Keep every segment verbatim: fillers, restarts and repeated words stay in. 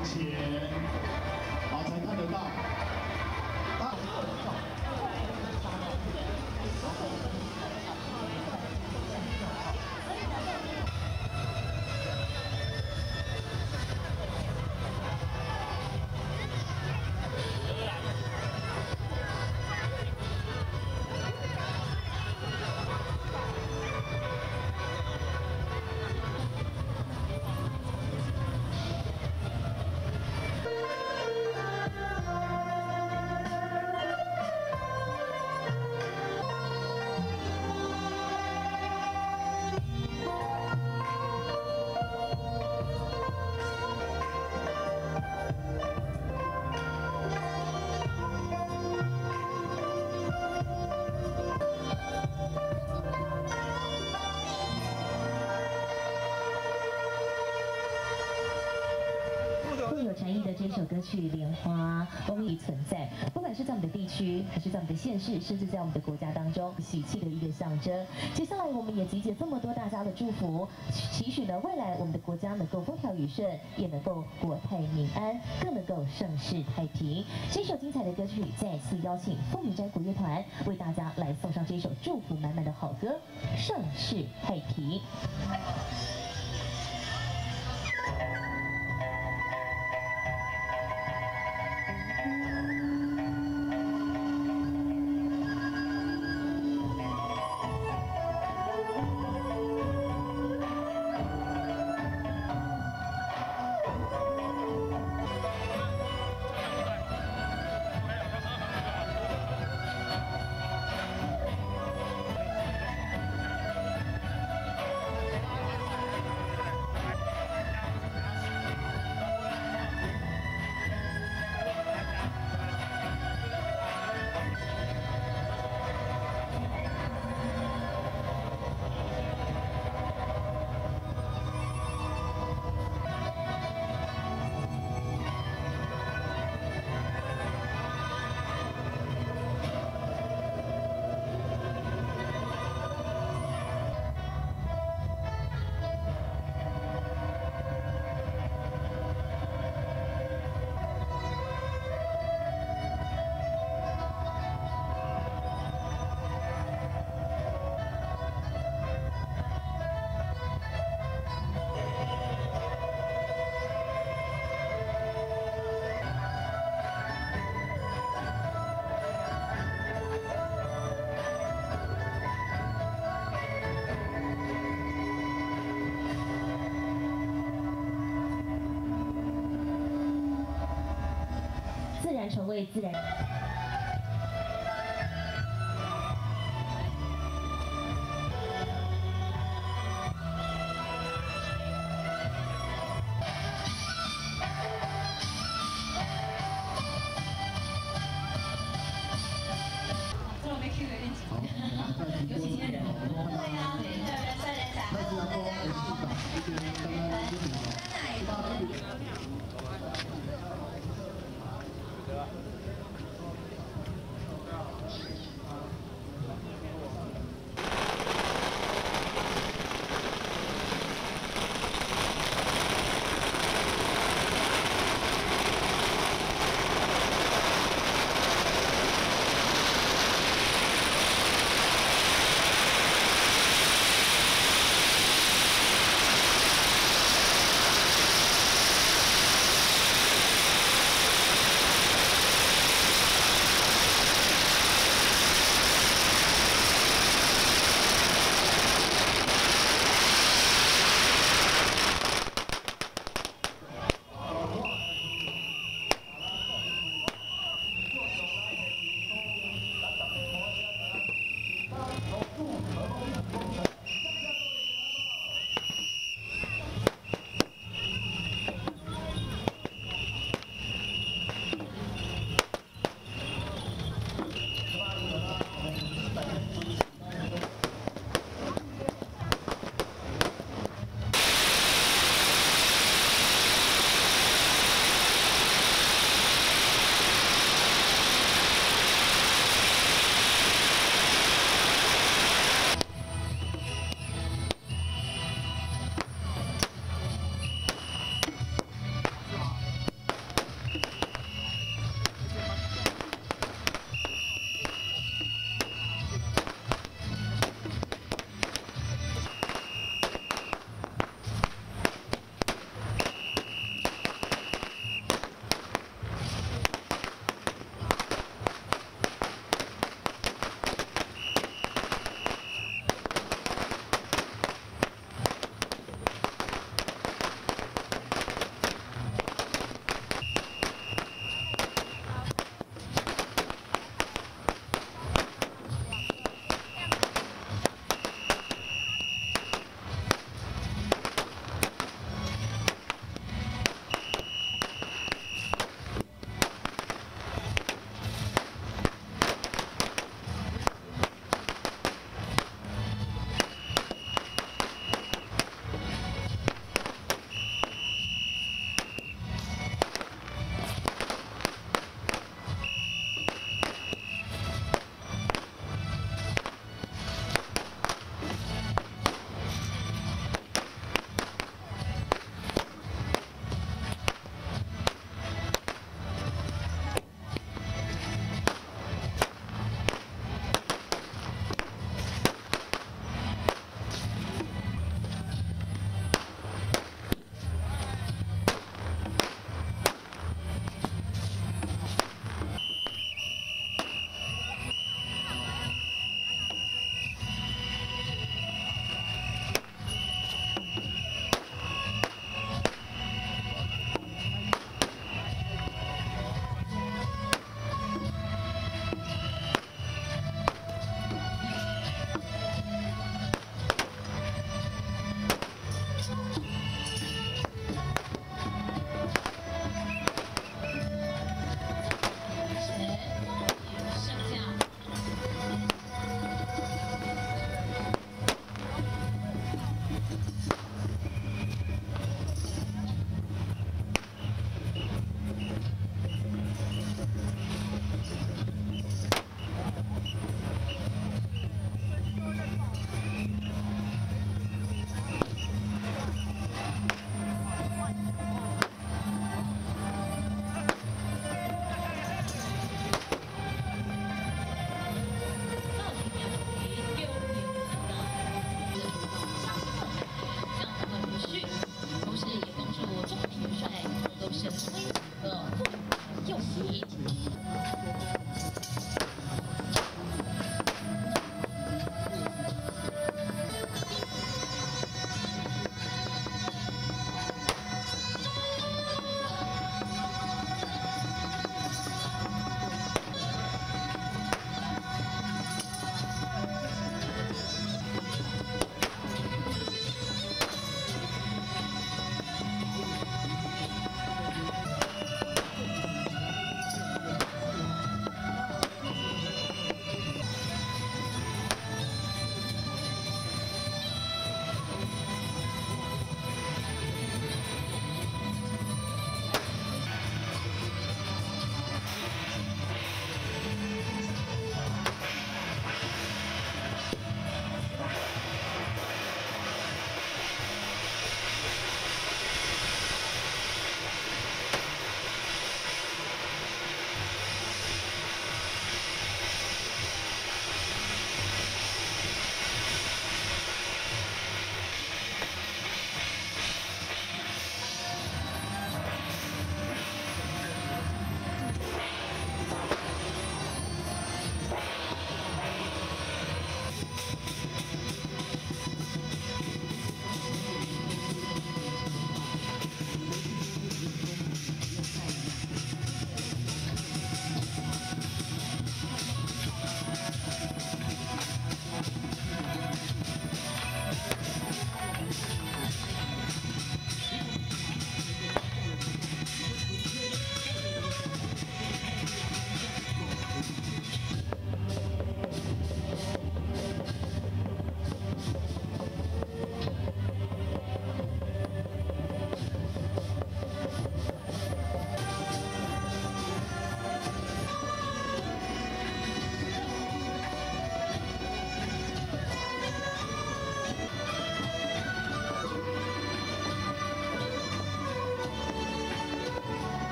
前，好才看得到。啊！ 富有禅意的这首歌曲《莲花》风雨存在，不管是在我们的地区，还是在我们的县市，甚至在我们的国家当中，喜气的一个象征。接下来，我们也集结这么多大家的祝福，期许呢未来我们的国家能够风调雨顺，也能够国泰民安，更能够盛世太平。这首精彩的歌曲，再次邀请凤鸣斋国乐团为大家来送上这首祝福满满的好歌《盛世太平》。自然成为自然。 我没 Q 有点紧张，有几千人。对呀，每个人三人打。Hello， 大家好。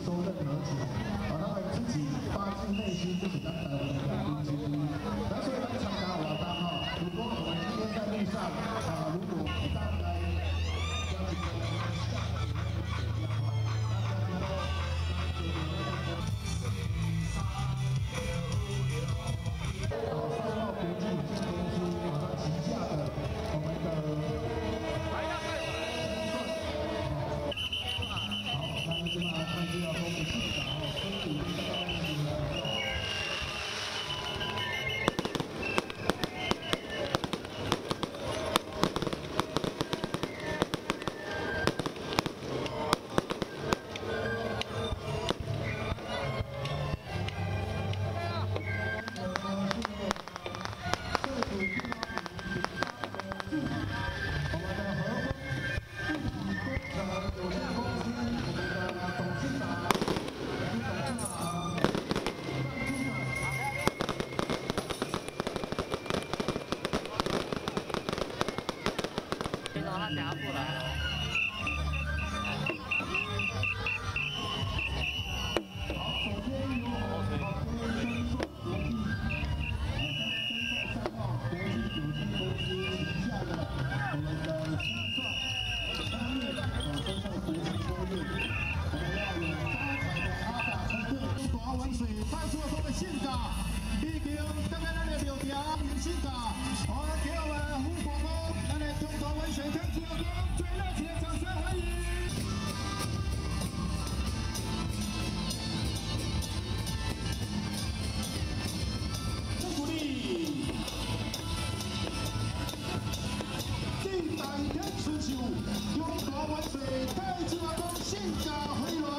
收任何钱，啊，他们自己发自内心就是当台湾的良心之一。那所以来参加活动哈，如果我们今天在路上啊，如果大概要去下的话，大家都啊，三号国际有限公司它旗下的我们的。 是嘛，看是要公布市长哦，分股大概是两个。 拿过来了。 好，首先由我们的深硕国际，深硕三号国际酒精公司旗下的我们的深硕商业啊，深硕国际工业，我们要有发财的阿达车队，中华玩水派出所的县长，已经刚刚咱的苗条县长，好，给我们胡广峰，咱的中华玩水派出所最热情的掌声欢迎。 鼓励，地大天出手，中华玩水太极华宫性感回暖。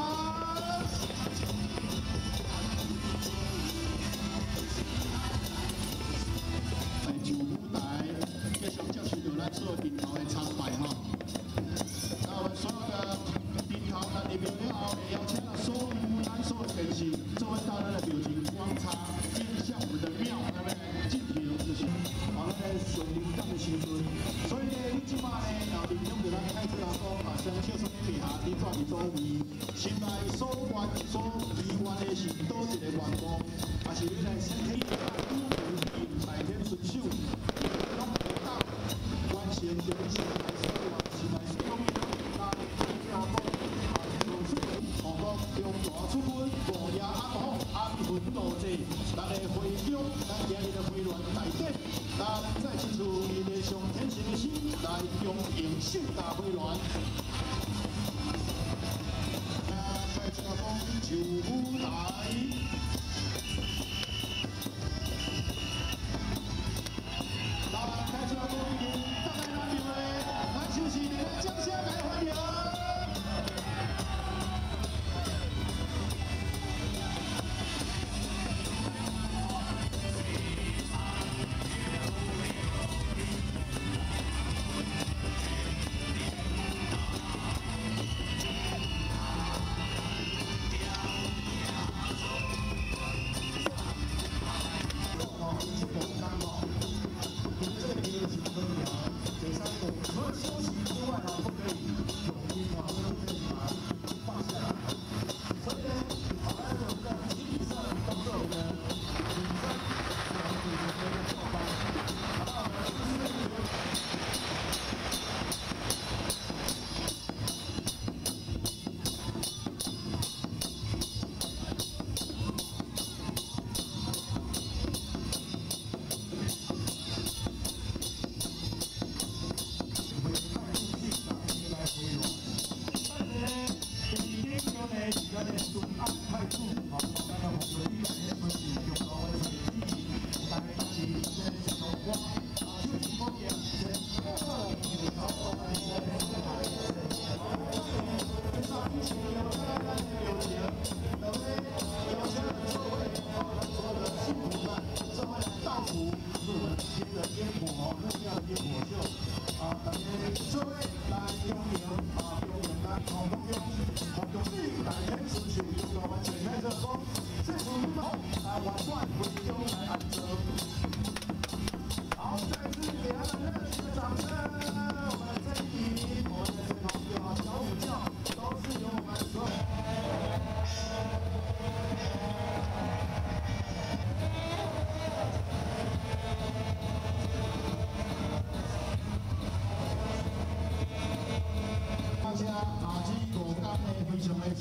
在九舞台继续接受到咱所有顶头的参拜哈。那我们所有的顶头咱入庙了后，邀请了所有咱所有电视作为大咱的表情观察。 向我们的庙那边进行就是好那个上灵感的时阵，所以呢，你即摆呢，后面用着咱太子阿公啊，将小孙地下伫转伫座位，心内所愿所祈愿的是倒一个愿望，还是你来身体啊，拄有大天顺手，拢会当完成着你心内所愿，心内所愿，那太子阿公啊，做出何讲中大出军，五夜暗访，安分路济。 咱的会长，咱今日的会员内底，咱再提出伊的上天神的心来恭迎盛大会员。在这方就舞台，咱在这方已经大概拿定位，咱休息一下，掌声来欢迎。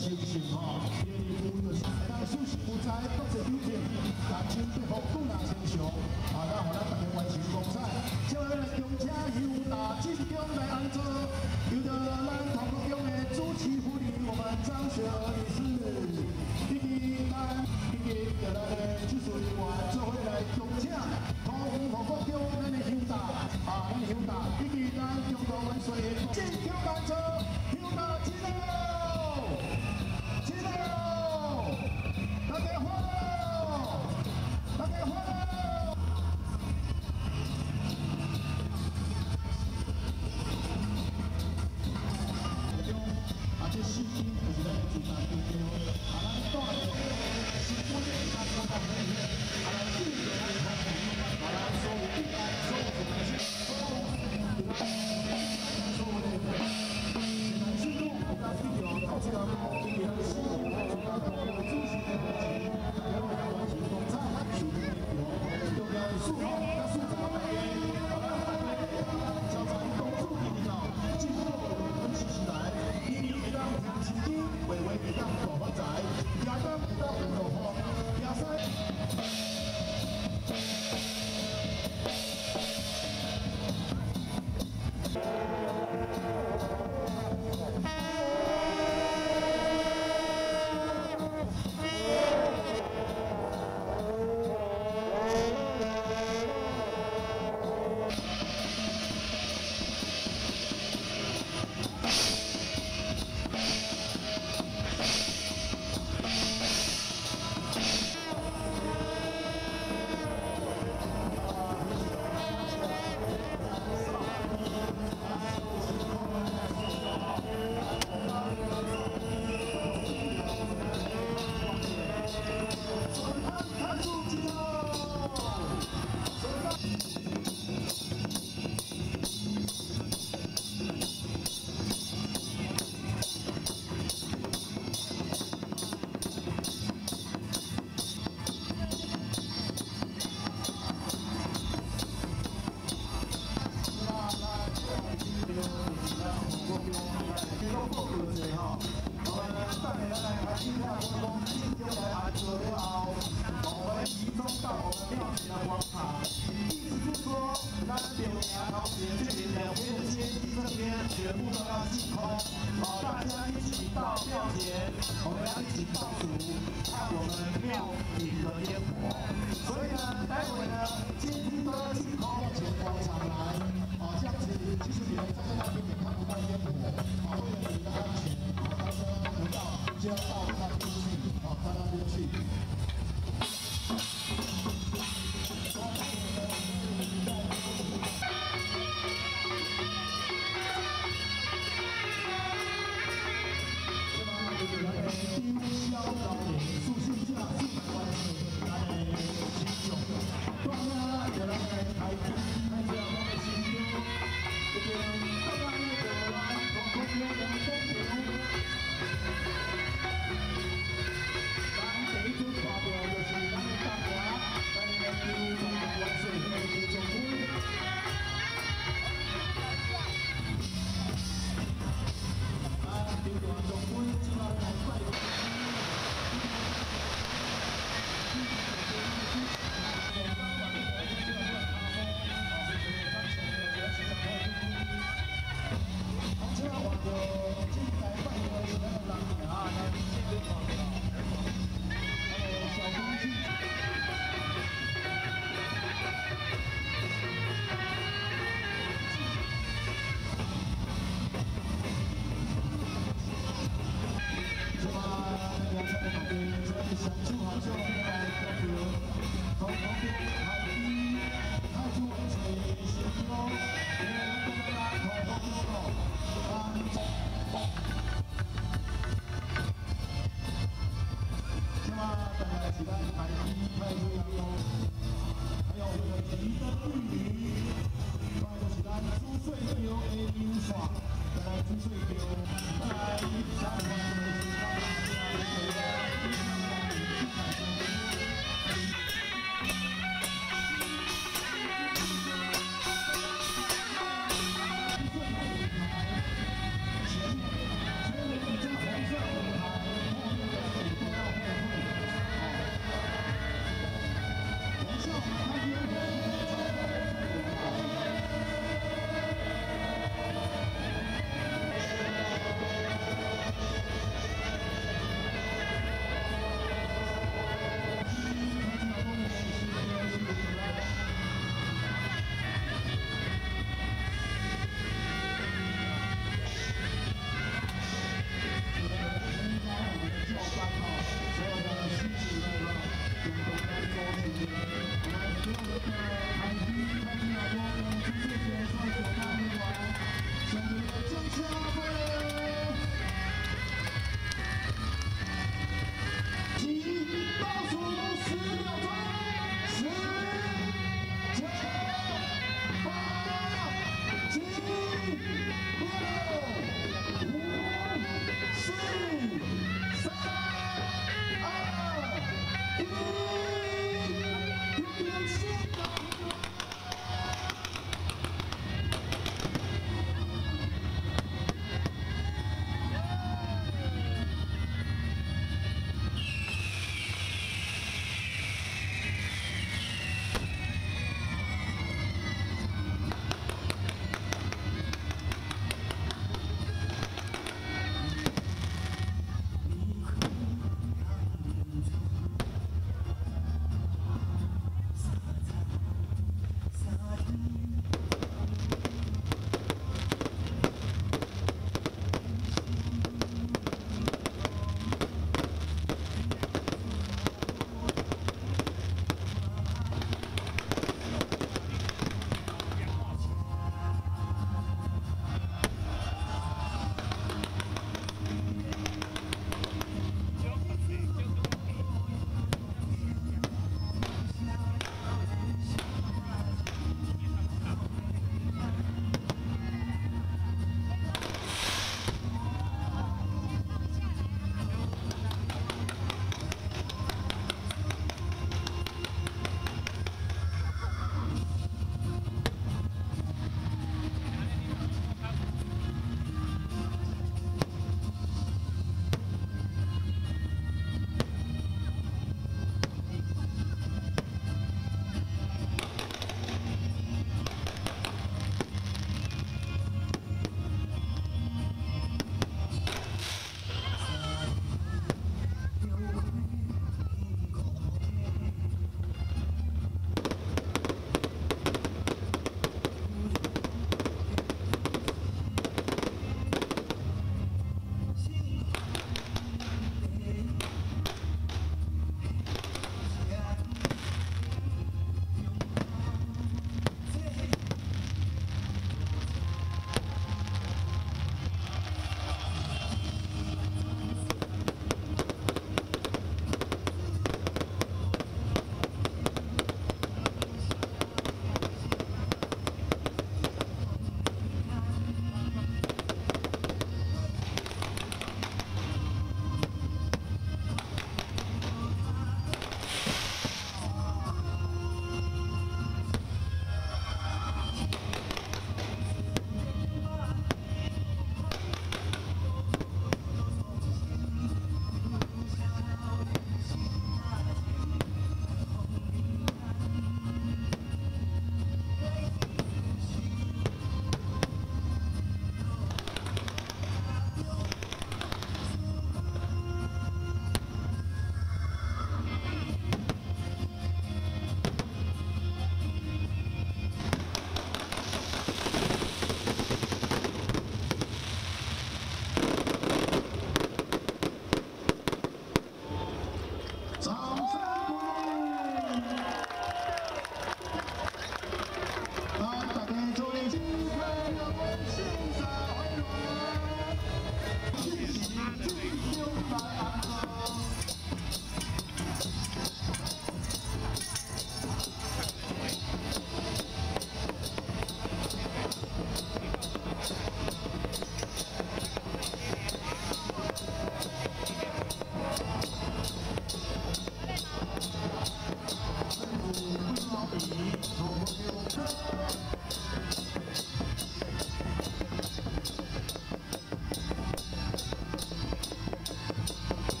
精神吼，因为有就是当休息不在国际酒店，但真被服务人亲像，啊，咱互咱大家完成光彩。接下来中车由大进中来安坐，由着咱桃园中的主持护理，我们张雪儿女士，以及咱以及着咱的技术人员做伙来中车，桃园服务中咱的乡大，啊，咱乡大以及咱中国万岁的进口单车，乡大起来喽！起来喽！大家欢乐！大家欢乐！啊，这司机就是咱的主办单位，啊，咱带的是我们大家到那边，啊，来记住咱的方向，啊，来所有的所有的这些所有的所有的现在进入我们video到这了，今天的司机主要同我们主持的环节，然后来完成公差，属于内容，重要的数号，那数字来源，好了，交在公主地里头，进入我们分析起来。一当平青金，微微一当大发财，也当一当有落雨，也使。全部都要净空，好，大家一起到庙前，我们要一起倒数，看我们庙顶的烟火。所以呢，待会呢，阶梯都要净空，前广场来，好，这样子，其实你们站在那边也看不到烟火，好，为了你的安全，好，到时候河道就要到那边去，好，到那边去。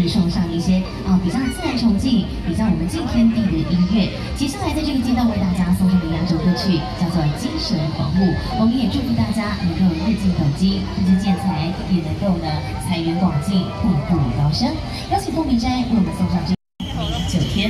是送上一些啊比较自然崇敬、比较我们敬天地的音乐。接下来在这个阶段为大家送上的两首歌曲叫做《精神狂舞》，我们也祝福大家能够日进斗金、日进建财，也能够呢财源广进、步步高升。邀请凤鸣斋为我们送上这明九天。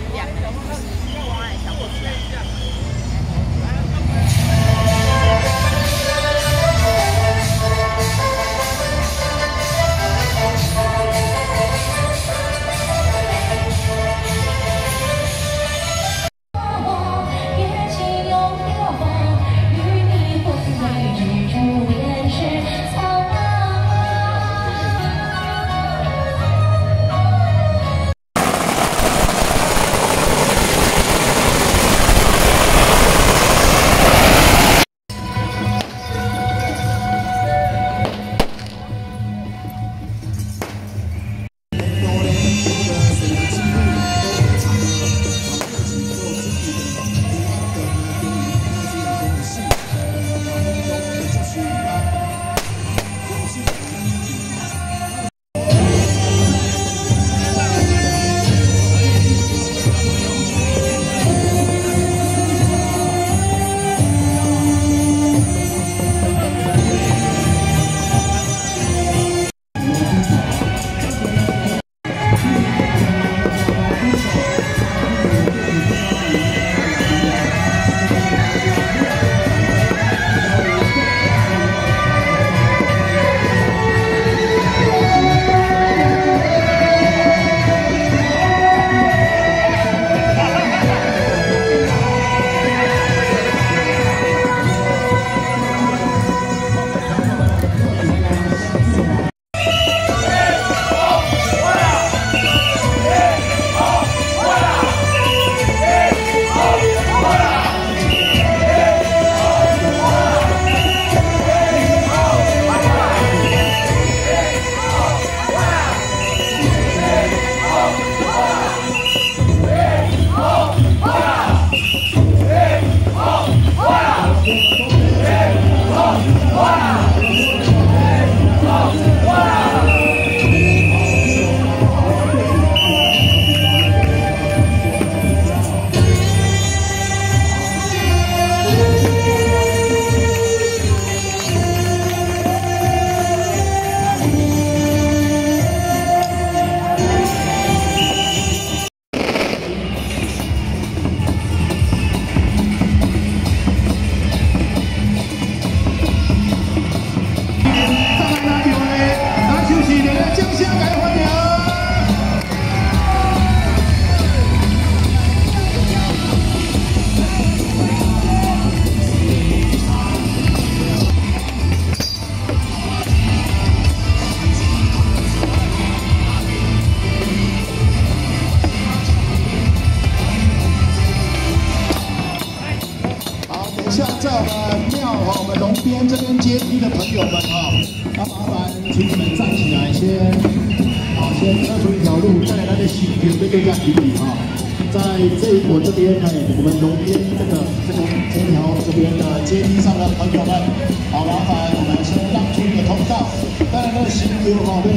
像在我们庙哈，我们龙边这边阶梯的朋友们啊，那麻烦请你们站起来先，好，先撤出一条路，再来那个西边这个要提礼啊，在这一我这边哎，我们龙边这个这个这条这边的阶梯上的朋友们，好，麻烦我们先让出一个通道，再来那个西边哈，对。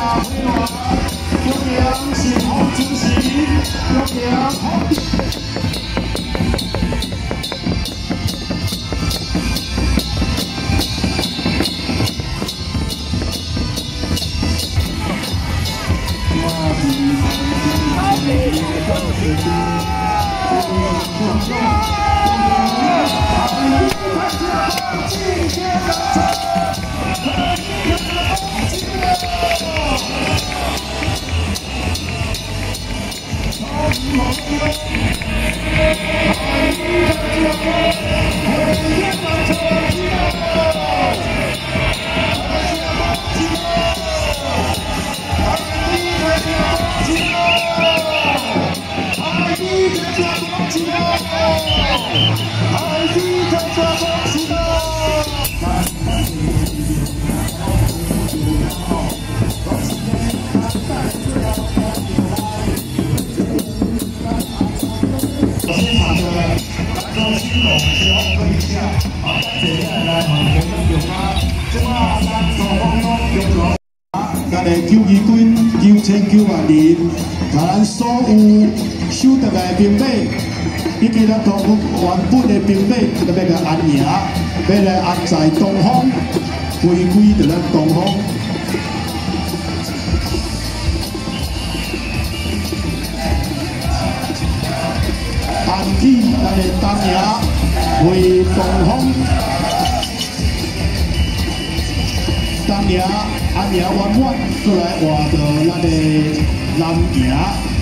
会员，有请新红主席，有请红。 咱的球衣军九千九万人，甲咱所有守得的兵马，以及咱同原本的兵马，都要甲安营，要来安在东方，回归着咱东方。安起咱的东营，为东方。 当年安营圆满，过来换到咱的南营。